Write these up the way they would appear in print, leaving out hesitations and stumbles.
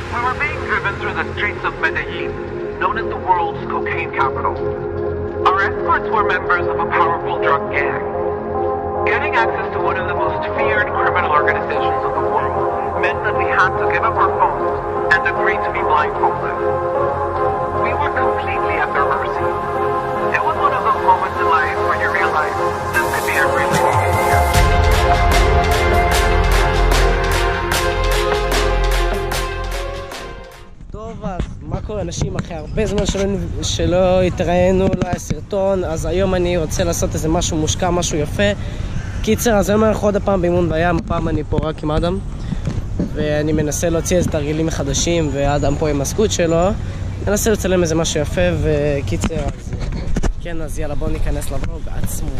We were being driven through the streets of Medellin, known as the world's cocaine capital. Our escorts were members of a powerful drug gang. Getting access to one of the most feared criminal organizations of the world meant that we had to give up our phones and agree to be blindfolded. We were completely at their mercy. It was one of those moments in life where you realize this could be a really easy year. טוב, אז מה קורה אנשים? אחרי הרבה זמן שלא התראינו, לא היה סרטון, אז היום אני רוצה לעשות איזה משהו מושקע, משהו יפה. קיצר, אז היום אנחנו עוד הפעם באימון בים, הפעם אני פה רק עם אדם ואני מנסה להוציא איזה תרגילים חדשים, ואדם פה עם הסקוט שלו מנסה לצלם איזה משהו יפה. וקיצר, אז כן, אז יאללה, בואו ניכנס לבלוג עצמו.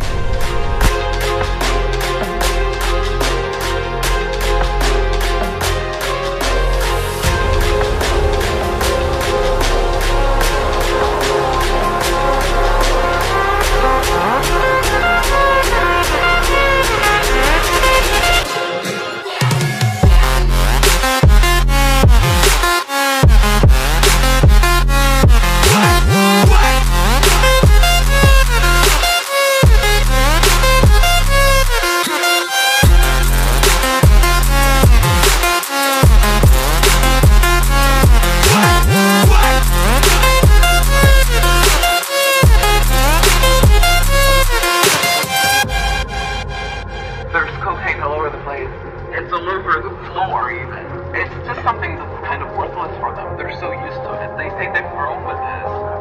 It's all over the floor even. It's just something that's kind of worthless for them. They're so used to it. They think they've grown with this.